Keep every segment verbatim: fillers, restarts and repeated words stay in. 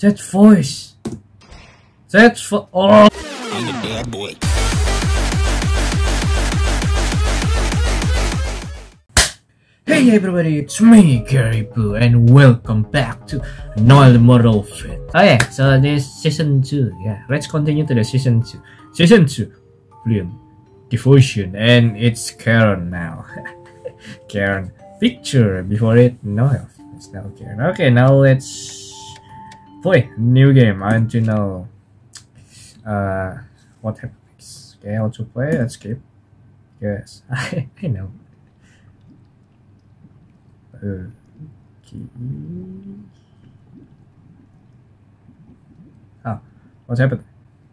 That voice. That vo- oh. I'm the bad boy. Hey everybody, it's me, Gary Boo, and welcome back to Noel Mortal Fit. Oh yeah, so this season two. Yeah, let's continue to the season two. Season two, brilliant devotion, and it's Karen now. Karen picture before it Noel. It's now Karen. Okay, now let's play new game. I want to know uh what happens. Okay, how to play? Let's skip. Yes, I I know. Okay. Ah, what's happened?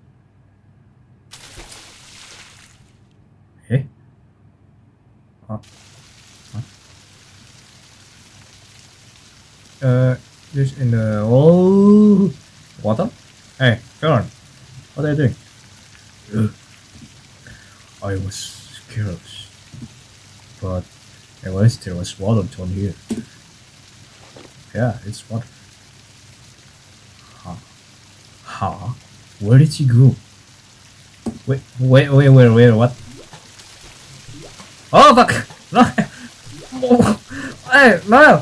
Eh? Oh. Huh? Uh, this in the oh water? Hey, come on. What are you doing? Ugh. I was scared, but at least there was water down here. Yeah, it's water. Huh? Huh? Where did he go? Wait, wait, wait, wait, wait, what? Oh fuck! No! Hey, no!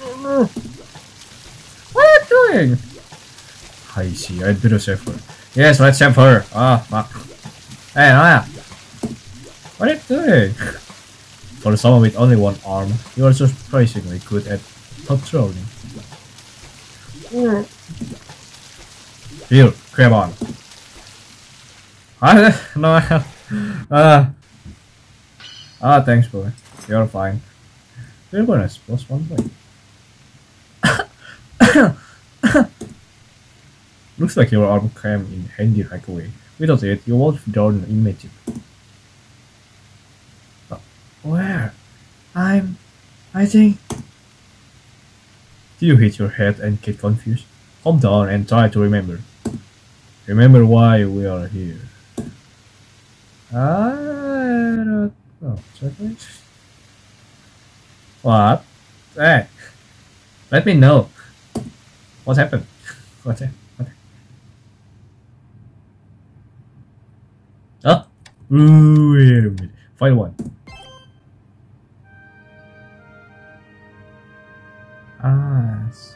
What are you doing? I see, I'd better save her. Yes, let's save her. Ah, oh, fuck. Hey, Naya! What are you doing? For someone with only one arm, you are surprisingly good at patrolling. Here, grab on. Ah, no, uh, ah, thanks, boy. You're fine. You're gonna plus one point. Looks like your arm came in handy right away. Without it, you won't down immediately. Where? I'm... I think... Do you hit your head and get confused? Calm down and try to remember. Remember why we are here. I don't know. Exactly. What? Hey! Let me know. What happened? What happened? What happened? Oh! Ooh, wait a minute. Find one. Ah, so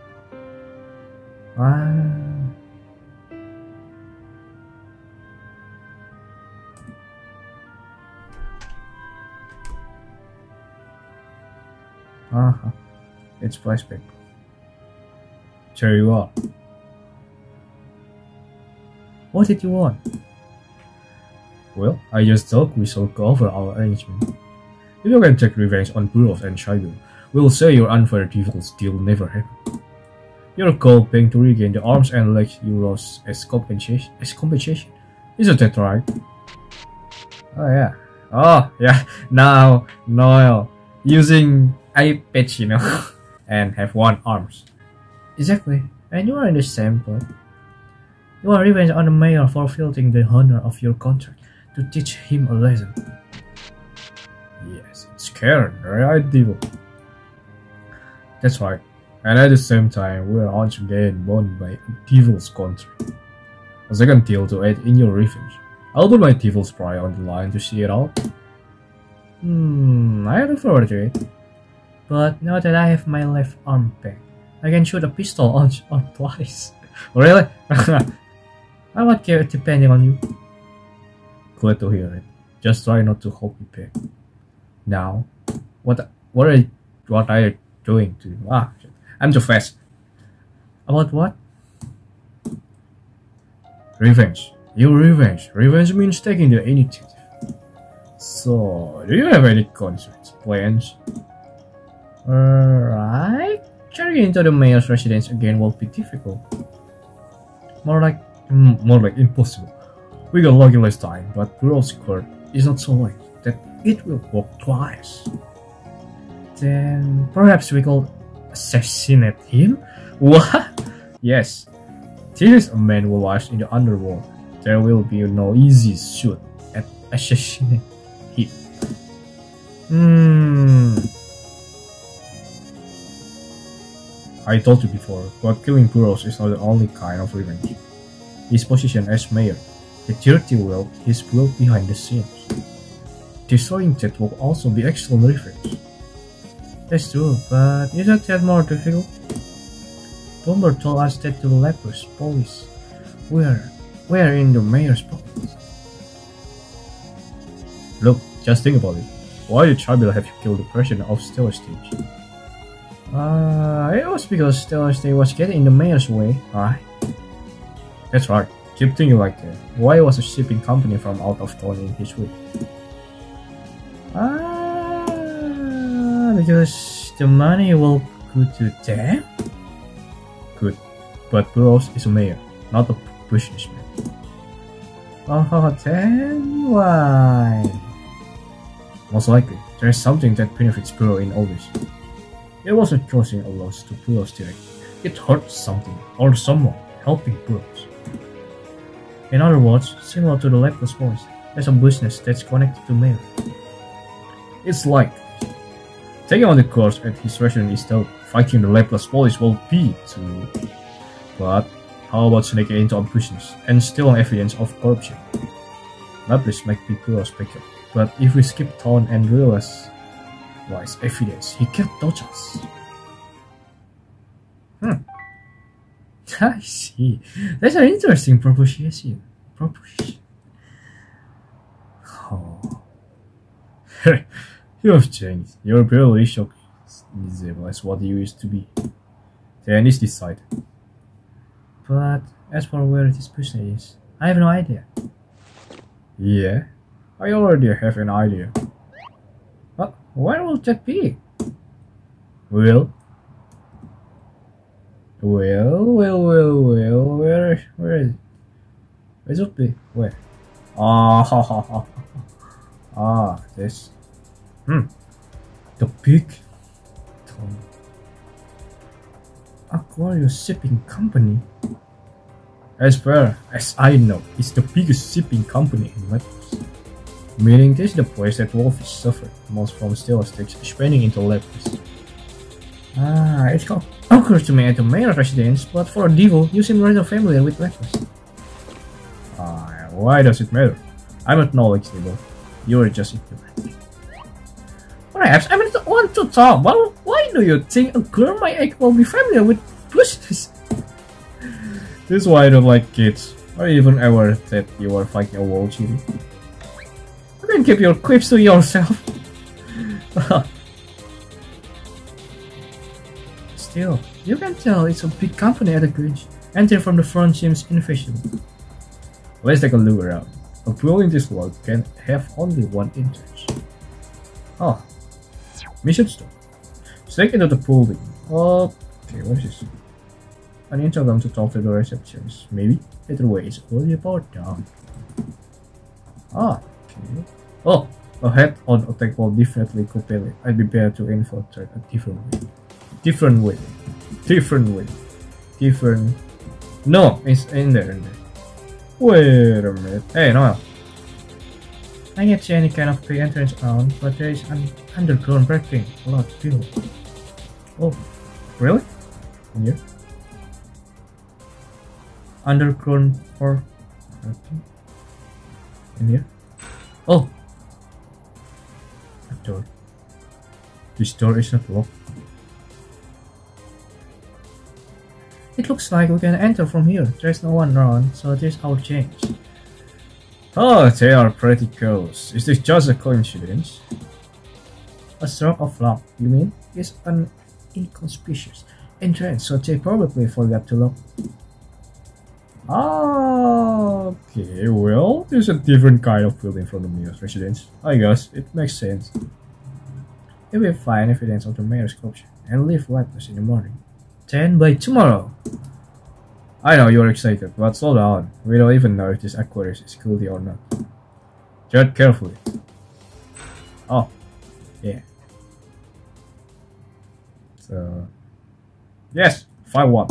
ah, uh-huh. It's flashback. There you are. What did you want? Well, I just thought we should go over our arrangement. If you can take revenge on Burrows and Shigo, we'll say your unfair devil's deal never happened. Your goal being to regain the arms and legs you lost as compensation. As compensation, isn't that right? Oh yeah. Oh yeah. Now Noel using eye patch, you know, and have one arms. Exactly. And you are in the same boat. You are revenge on the mayor for fulfilling the honor of your contract to teach him a lesson. Yes, it's Karen, right, devil? That's right, and at the same time, we are once again bound by a devil's contract. A second deal to aid in your revenge. I'll put my devil's pride on the line to see it out. Hmm, I look forward to it. But now that I have my left arm back, I can shoot a pistol on, on twice. Really? I won't care depending on you. Glad to hear it. Just try not to hold me back. Now, what what are what are you doing to ah? I'm too fast. About what? Revenge. Your revenge. Revenge means taking the initiative. So, do you have any concerts plans? Alright. Charging into the mayor's residence again will be difficult. More like, mm, more like impossible. We got lucky last time, but Burrow's court is not so late that it will work twice. Then perhaps we could assassinate him? What? Yes. This is a man who lives in the underworld. There will be no easy shoot at assassinate him. Hmm. I told you before, but killing Burrows is not the only kind of revenge. His position as mayor, the dirty world he's built behind the scenes. Destroying that will also be excellent revenge. That's true, but isn't that more difficult? Bomber told us that the Lepus police were, were in the mayor's pockets. Look, just think about it. Why did Chabil have you kill the president of Stellar Stage? Uh, it was because Stellar Stage was getting in the mayor's way, right? That's right. Keep thinking like that. Why was a shipping company from out of town in his way? Ah, uh, because the money will go to them? Good. But Burrows is a mayor, not a businessman. Oh, then why? Most likely, there is something that benefits Burrow in all this. It wasn't causing a loss to Burrows directly. It hurt something or someone helping Burrows. In other words, similar to the Lepus boys, there's a business that's connected to Mayor. It's like taking on the course at his resident is told fighting the Lepus police will be too. But how about sneaking into a business and stealing evidence of corruption? Lapis might be Burrows' backup, but if we skip town and realize wise evidence, he can't touch us. Hmm. I see. That's an interesting proposition. Proposition. Oh. You have changed. You're barely shocked as what you used to be. Then it's decided. But as for where this business is, I have no idea. Yeah, I already have an idea. But where will that be? Well, well, well, well, well, where, where is it? Where should it be? Where? Ah, ha, ha, ha. Ah, this. Hmm. The big town. Aquarius Shipping Company. As far as I know, it's the biggest shipping company in Lepus. Meaning this is the place that Wolfish suffered most from Stellar Stage expanding into Lepus. Ah, it occurs to me at the mayor's residence, but for a devil, you seem rather familiar with Lepus. Ah, why does it matter? I'm not knowledgeable. You're just ignorant. Perhaps I'm not the one to talk, but why do you think a girl my age will be familiar with business? This is why I don't like kids. Or even ever that you are fighting a wall, Chiri. You can keep your quips to yourself. Still, you can tell it's a big company at a glitch. Entering from the front seems inefficient. Let's take a look around. A building this large can have only one entrance. Oh. Mission stone. Stake into the building. Okay, what is this? An intercom to talk to the receptionist. Maybe either way is only powered down. Ah, okay. Oh, a head-on attack will definitely compel it. I'd be better to infiltrate a different way. Different way. Different way. Different. No, it's in there. In there. Wait a minute. Hey, Noel. I can't see any kind of big entrance around, but there is an underground parking lot built. Oh, really? In here? Underground parking? In here? Oh! A door. This door is not locked. It looks like we can enter from here. There's no one around, so this is our chance. Oh, they are pretty close. Is this just a coincidence? A stroke of luck, you mean? It's an inconspicuous entrance, so they probably forgot to lock. Ah, okay, well, there's a different kind of building from the mayor's residence. I guess it makes sense. If we find evidence of the mayor's corruption and leave Lepus in the morning, then by tomorrow. I know you're excited, but slow down. We don't even know if this Aquarius is guilty or not. Tread carefully. Oh, yeah. So, yes, five one.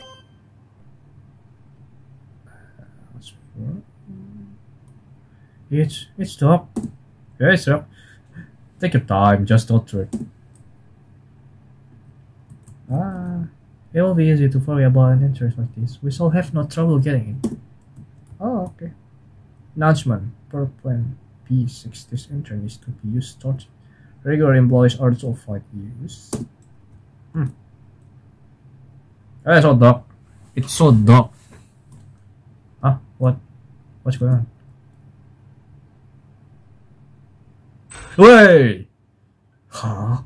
It's it's tough. Yeah, it's tough. Take your time, just don't trip. Ah, It will be easy to forget about an interest like this. We shall have no trouble getting it. Oh, okay. Announcement. Per plan P six, this intern is to be used towards regular employees are to avoid use. Hmm. Oh, it's so dark. It's so dark. Huh? What? What's going on? Wait! Huh?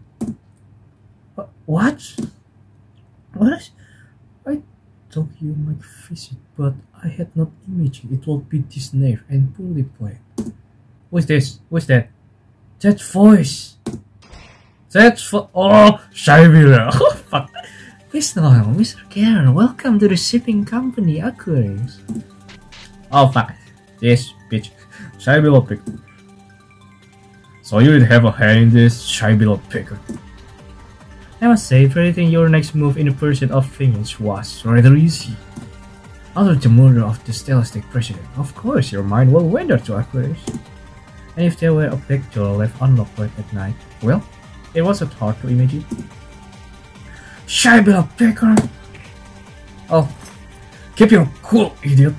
What? What? I thought you might visit, but I had not imagined it would be this naive and poorly played. Who's this? Who's that? That voice! That's for oh, Shybilla! Oh fuck! Mister Noel, Mister Karen, welcome to the shipping company Aquarius. Oh fuck! This bitch, Shybilla picker. So you didn't have a hand in this, Shybilla picker. I must say, predicting your next move in the pursuit of vengeance was rather easy. After the murder of the Stellastic president, of course your mind will wander to Aquarius. And if there were a back door left unlocked late at night, well, it wasn't hard to imagine. Shybilla picker! Oh, keep your cool, idiot!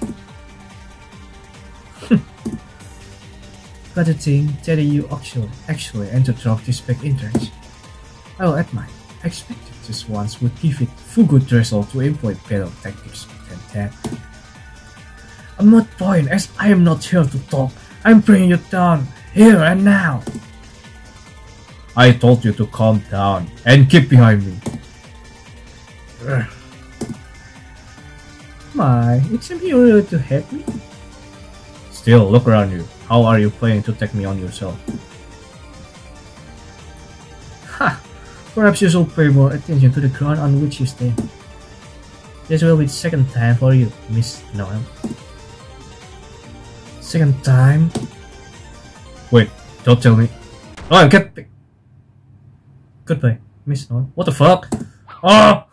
But the thing that you actually, actually entered through this back entrance. I will admit, I expected this once would give it full good result to employ better tactics than that. A moot point, as I am not here to talk. I'm bringing you down, here and now. I told you to calm down and keep behind me. Ugh. My, it seems you really to hate me. Still, look around you. How are you planning to take me on yourself? Ha! Perhaps you should pay more attention to the ground on which you stand. This will be the second time for you, Miss Noel. Second time? Wait, don't tell me. Oh, I'm getting. Goodbye, Miss Noel. What the fuck? Oh!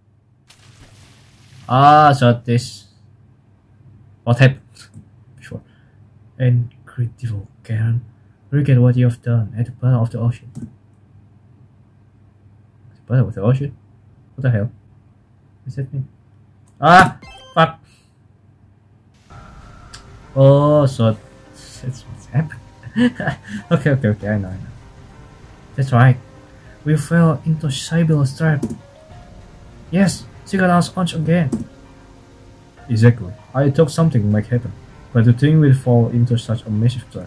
Ah, so this. What happened before? Incredible, Karen. Look at what you have done at the bottom of the ocean. At the bottom of the ocean? What the hell? What does that mean? Ah! Fuck! Oh, so that's what's happened. okay, okay, okay, I know, I know. That's right. We fell into Shybilla's trap. Yes, she got us once again. Exactly. I thought something might happen, but to think we'd fall into such a massive trap.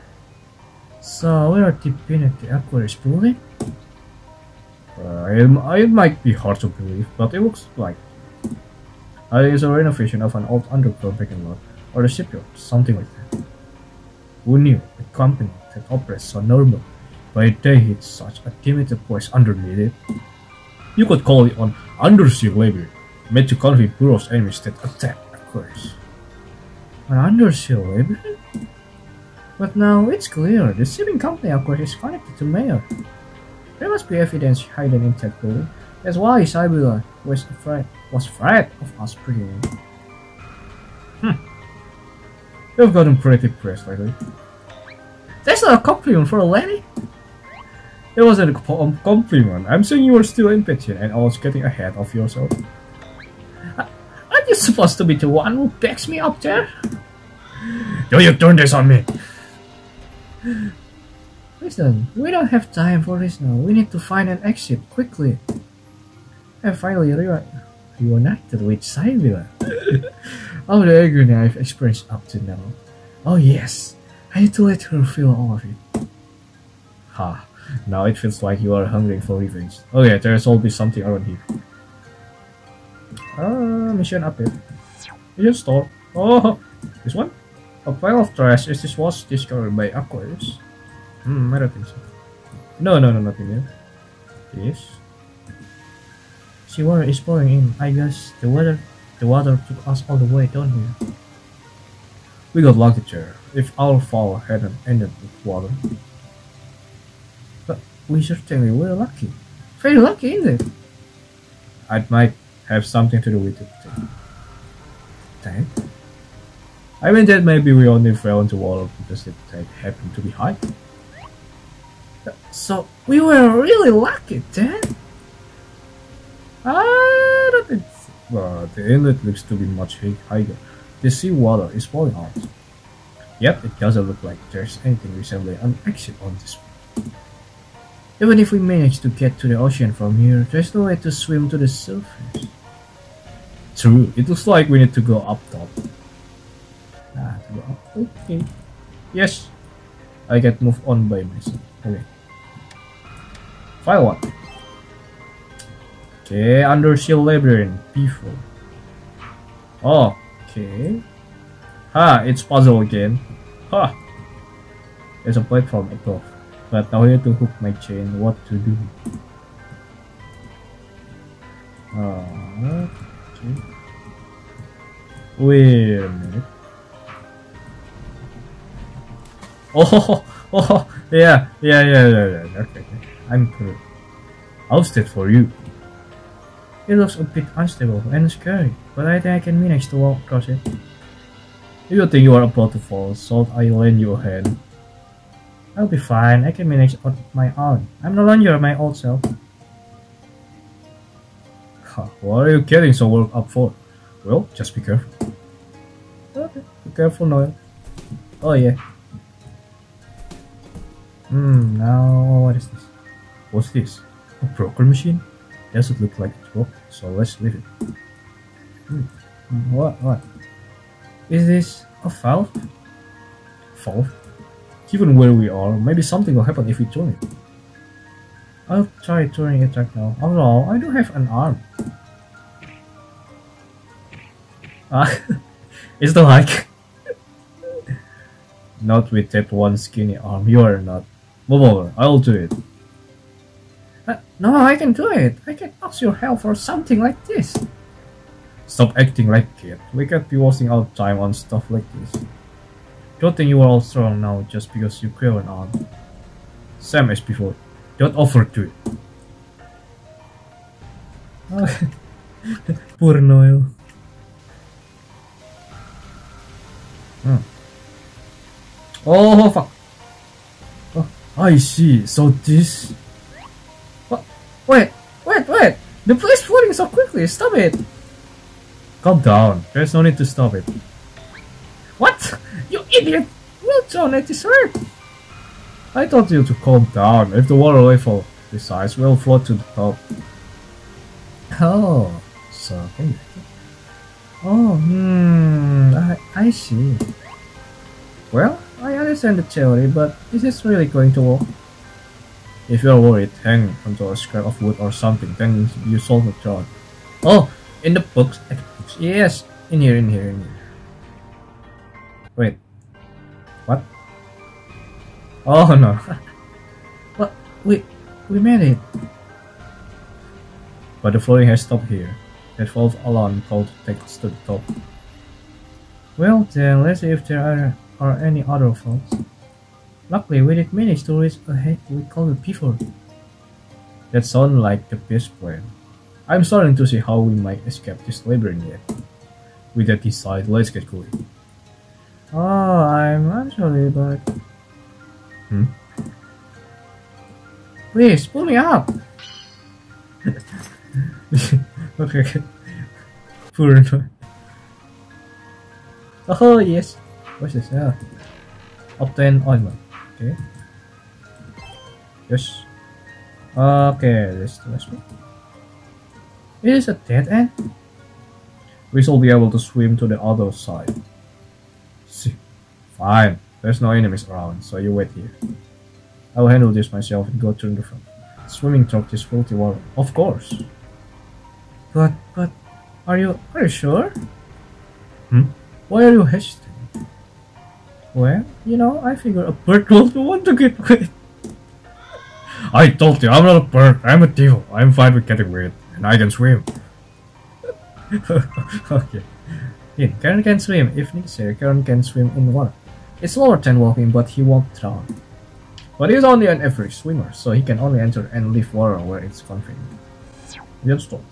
So we are deep beneath the Aquarius building? Uh, it, it might be hard to believe, but it looks like uh, it is a renovation of an old underground packing lot, or the shipyard, something like that. Who knew a company that operates so normal, but they hid such a limited place underneath it? You could call it an undersea labor, made to conflict Bureau's enemies that attack Aquarius. An undersea labor? But now it's clear, the shipping company Aquarius is connected to Mayor. There must be evidence hidden in that building. That's why Shybilla was afraid, was afraid of us bringing in. Hmm. You've gotten pretty pressed lately. That's not a compliment for a lady. It wasn't a compliment. I'm saying you were still impatient and always getting ahead of yourself. Aren't you supposed to be the one who backs me up there? Do you turn this on me? Listen, we don't have time for this now. We need to find an exit quickly. I finally re reunited with Shybilla. All the agony I've experienced up to now. Oh yes, I need to let her feel all of it. Ha, now it feels like you are hungry for revenge. Oh yeah, there's always something around here. Ah, mission update. Mission store. Oh, this one? A pile of trash is this was discovered by Aquarius. Hmm, I don't think so. No, no, no, nothing there. This. Seawater is pouring in. I guess the water, the water took us all the way down here. We got lucky there. If our fall hadn't ended with water. But we certainly were lucky. Very lucky, isn't it? It might have something to do with it. Tank? I mean that maybe we only fell into water because the tank happened to be high. So we were really lucky then? Ah, that is, well, the inlet looks to be much higher. The seawater is falling out. Yet it doesn't look like there's anything resembling an exit on this. Even if we manage to get to the ocean from here, there's no way to swim to the surface. True, it looks like we need to go up top. Ah, to go up. Okay. Yes. I get moved on by myself. Okay. File one. Okay, Undersea Labyrinth P four. Oh, okay. Ha, it's puzzle again. Ha! There's a platform above. But now here to hook my chain, what to do? Uh, okay. Wait a minute. Oh, oh, yeah, yeah, yeah, yeah, yeah. Okay, okay. I'm through. How's that for you? It looks a bit unstable and scary, but I think I can manage to walk across it. If you think you are about to fall, so I lend you a hand. I'll be fine, I can manage on my own. I'm no longer my old self. Huh, what are you getting so worked up for? Well, just be careful. Okay, be careful, Noel. Oh yeah. Hmm, now what is this? What's this? A broker machine? Doesn't look like it's broken, so let's leave it. Hmm. What? What? Is this a valve? Valve? Given where we are, maybe something will happen if we turn it. I'll try turning it right now. After all, I do have an arm. Ah, it's the like. Not with that one skinny arm. You are not. Move over. I'll do it. Uh, no, I can do it. I can ask your help for something like this. Stop acting like a kid. We can't be wasting our time on stuff like this. Don't think you are all strong now just because you grew an arm. Same as before. Don't overdo it. Poor Noel. Hmm. Oh fuck. Oh, I see. So this. What? Wait, wait, wait. The place flooding so quickly. Stop it. Calm down. There's no need to stop it. What? You idiot! We'll drown at this hurt. I told you to calm down. If the water level decides, we'll float to the top. Oh, so okay. Oh, hmm. I I see. Well, I understand the theory, but is this really going to work? If you're worried, hang onto a scrap of wood or something, then you solve the problem. Oh, in the books. Yes, in here, in here, in here. Wait. What? Oh no. What? We we made it. But the floating has stopped here. That valve alone called takes us to the top. Well then, let's see if there are, are any other valves. Luckily, we did manage to reach a head we called it before. That sounds like the best plan. I'm starting to see how we might escape this labyrinth yet. With that decided, let's get going. Oh, I'm actually, but... Hmm? Please, pull me up! Okay, okay. Poor no. Oh, yes. What's this? Ah. Obtain ointment. Okay. Yes. Okay, this is the last one. It is a dead end? We shall be able to swim to the other side. See. Fine. There's no enemies around, so you wait here. I'll handle this myself and go turn the front. Swimming through this filthy water. Of course. But, but, are you, are you sure? Hmm? Why are you hesitant? Well, you know, I figure a bird will want to get wet. I told you, I'm not a bird, I'm a devil. I'm fine with getting wet, and I can swim. Okay. Yeah, Karen can swim. If necessary, Karen can swim in water. It's slower than walking, but he won't drown. But he's only an average swimmer, so he can only enter and leave water where it's convenient. Just stop.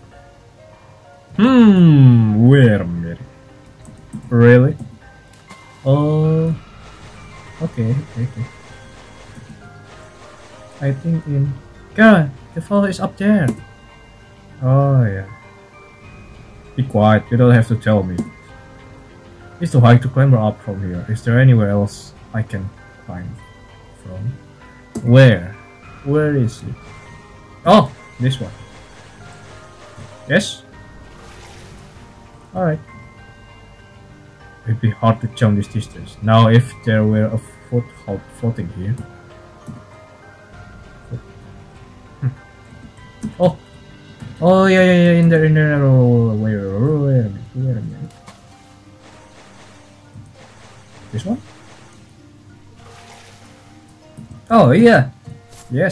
Hmm, wait a minute. Really? Oh, okay, okay, okay. I think in... God, the fall is up there. Oh yeah. Be quiet, you don't have to tell me. It's too high to climb up from here. Is there anywhere else I can climb from? Where? Where is it? Oh! This one. Yes? Alright. It'd be hard to jump this distance. Now if there were a foothold floating here. Hmm. Oh! Oh yeah yeah yeah, in there, in there. Oh, wait, wait a minute, wait a minute. This one? Oh yeah! Yes!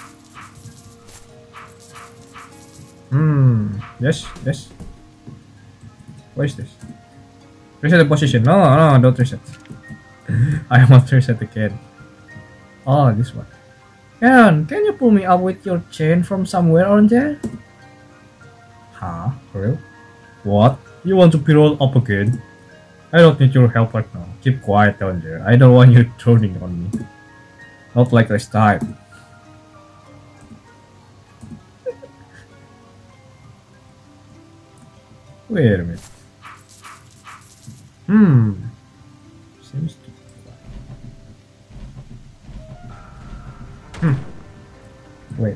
Hmm, yes, yes. What is this? Reset the position. No, no, don't reset. I want to reset again. Oh, this one. Aaron, can you pull me up with your chain from somewhere on there? Huh? For real? What? You want to be rolled up again? I don't need your help right now. Keep quiet down there. I don't want you turning on me. Not like last time. Wait a minute. Hmm. Seems to be quiet. Hmm. Wait.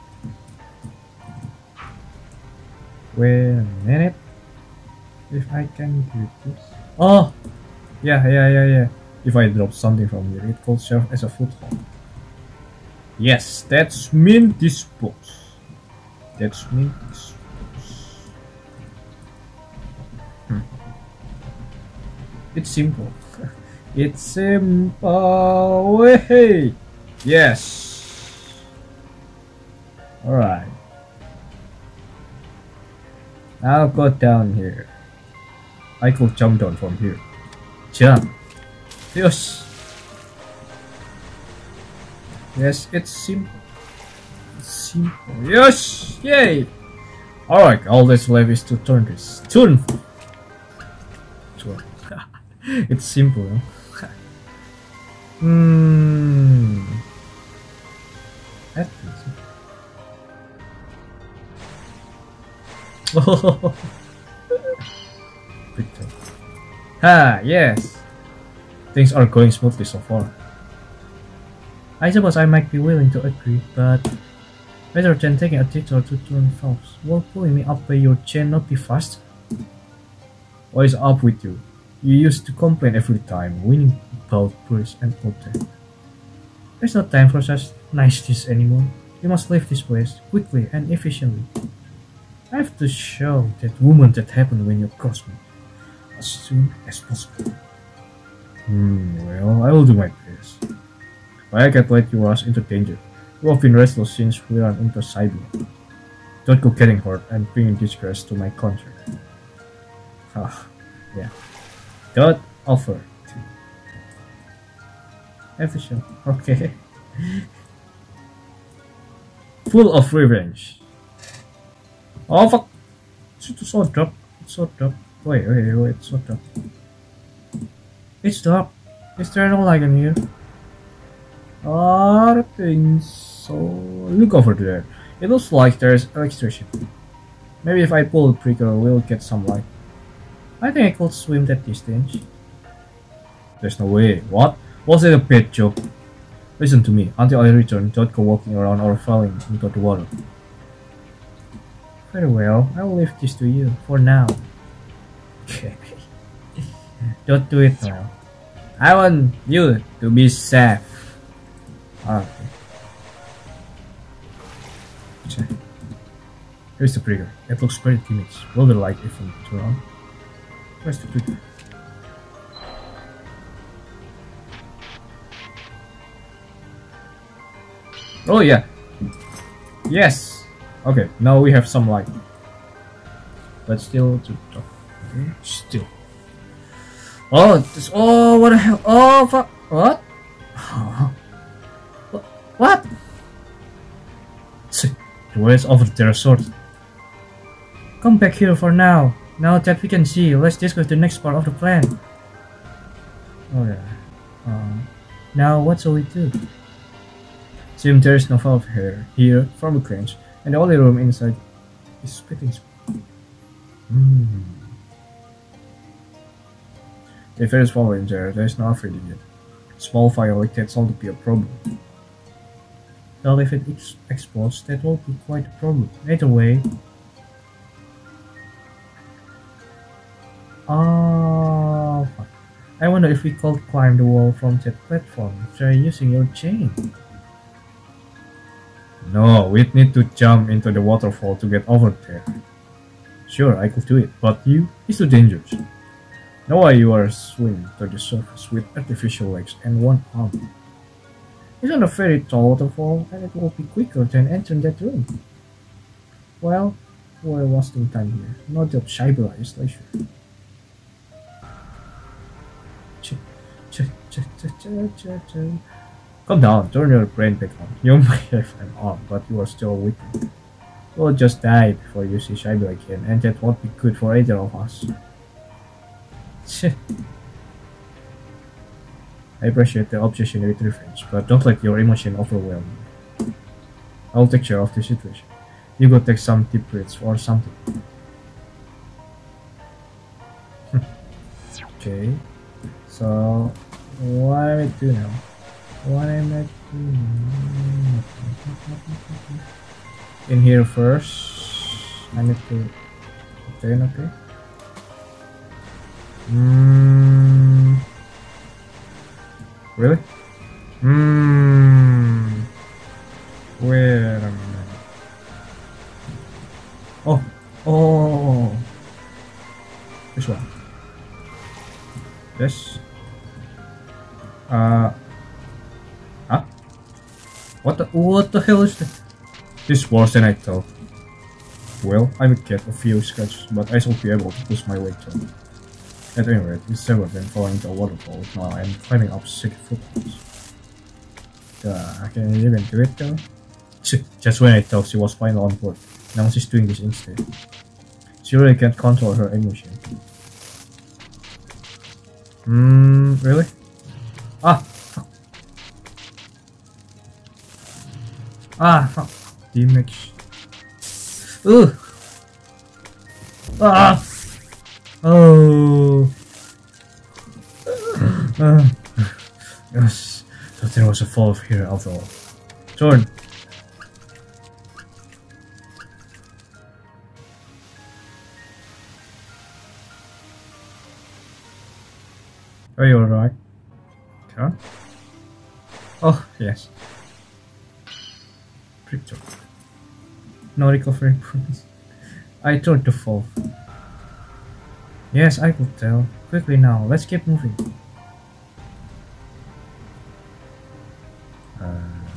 Wait a minute. If I can do this. Oh! Yeah, yeah, yeah, yeah. If I drop something from here, it could serve as a foothold. Yes, that's mean dispose. That's mean dispose. Hmm. It's simple. It's simple. Hey! Yes! Alright. I'll go down here. I could jump down from here. Jump. Yes. Yes, it's simple. It's simple. Yes! Yay! Alright, all that's left is to turn this. Turn! Turn. It's simple, huh? Hmm. That's easy. Oh! Ah, yes! Things are going smoothly so far. I suppose I might be willing to agree, but rather than taking a detour to turn false, will pulling me up by your chain not be fast? What is up with you? You used to complain every time, winning both Bruce and Potter. There's no time for such niceties anymore. You must leave this place, quickly and efficiently. I have to show that woman that happened when you crossed me, as soon as possible. Hmm, well, I will do my best. But I can't let you rush into danger. You have been restless since we ran into Siberia. Don't go getting hurt and bringing disgrace to my country. Ah, yeah. Don't offer to. Efficient, okay. Full of revenge. Oh fuck! It's so drop. It's so drop. Wait, wait, wait, it's so drop. It's drop. Is there no light in here? Oh, I think so. Look over there. It looks like there's electricity. Maybe if I pull the trigger, we'll get some light. I think I could swim that distance. There's no way. What? Was it a bad joke? Listen to me. Until I return, don't go walking around or falling into the water. Very well. I will leave this to you for now. Okay. Don't do it now. I want you to be safe. Okay. Check. Here's the trigger. It looks pretty teenage. Will the light even turn on? Where's the trigger? Oh yeah. Yes. Okay. Now we have some light. But still to talk. Okay. Still. Oh, this, oh, what the hell? Oh, fuck. What? Oh. What? The way is over there, sword. Come back here for now. Now that we can see, let's discuss the next part of the plan. Oh yeah. Uh, now what shall we do? Seems there is no valve here, here from the cringe, and the only room inside is spitting smoke. Hmm. If there is fire in there, there is no afraid yet. Small fire like that ought to be a problem. Well, if it ex explodes, that will be quite a problem. Either way. Oh, fuck. I wonder if we could climb the wall from that platform. Try using your chain. No, we'd need to jump into the waterfall to get over there. Sure, I could do it, but you, it's too dangerous. No way you are swimming to the surface with artificial legs and one arm. It's not a very tall waterfall, and it will be quicker than entering that room. Well, we're wasting time here. No doubt Shybula is leisure. Ch ch ch ch ch ch ch. Calm down, turn your brain back on. You might have an arm, but you are still weak. You'll just die before you see Shybula again, and that won't be good for either of us. Ch. I appreciate the obsession with revenge, but don't let your emotion overwhelm you. I'll take care of the situation. You go take some deep breaths or something. Okay, so what am I doing now? What am I doing? In here first, I need to obtain, okay? Hmm. Really? Hmm. Wait a minute. Oh. Oh. This one. This. Uh. Huh? What the? What the hell is this? This is worse than I thought. Well, I would get a few scratches, but I shall be able to push my way through. At any rate, it's safer than falling into a waterfall. Now I'm climbing up six footholds. Uh, can you even do it though? Just when I thought she was finally on board, now she's doing this instead. She really can't control her emotion. Hmm, really? Ah, fuck. Ah, fuck. Damage. Ugh. Ah. Oh. Uh, yes. So there was a fall here after all. Turn. Are you alright? Huh? Oh, yes. Picture. No recovery points. I tried to fall. Yes, I could tell. Quickly now, let's keep moving. Uh...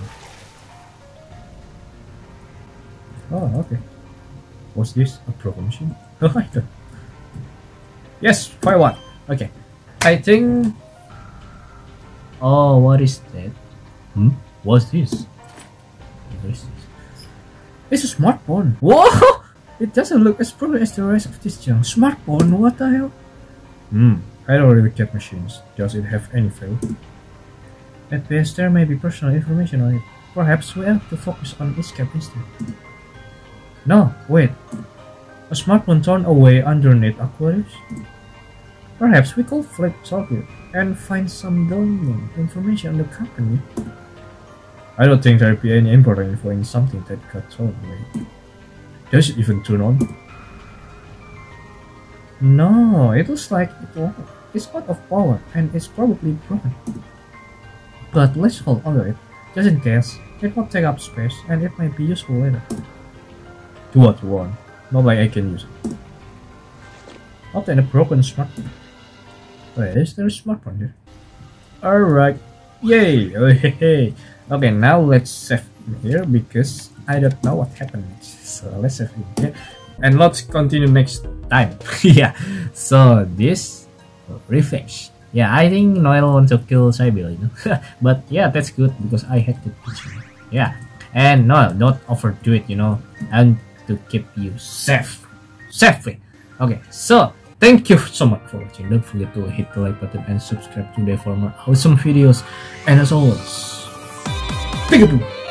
Oh, okay. Was this a broken machine? Oh, I don't. Yes, fire one. Okay. I think. Oh, what is that? Hmm? What's this? What is this? It's a smartphone. Whoa! It doesn't look as proven as the rest of this junk. Smartphone? What the hell? Hmm. I don't really get machines. Does it have any value? At best, there may be personal information on it. Perhaps we have to focus on escape instead. No, wait. A smartphone torn away underneath Aquarius? Perhaps we could flip circuit and find some damning information on the company. I don't think there'd be any important info in something that got thrown away. Does it even turn on? No, it looks like it won't. It's out of power and it's probably broken. But let's hold onto it, just in case. It won't take up space and it might be useful later. Do what you want, not like I can use it. Obtain a broken smartphone. Wait, is there a smartphone here? Alright, yay! Oh, hey, hey. Okay, now let's save here because I don't know what happened next. So let's save it here and let's continue next time. Yeah, so this revenge. Yeah, I think Noel wants to kill Shybula, you know. But yeah, that's good because I had to teach him. Yeah, and Noel, don't overdo it, you know, and to keep you safe, safely. Okay, so thank you so much for watching. Don't forget to hit the like button and subscribe today for more awesome videos. And as always, peekaboo.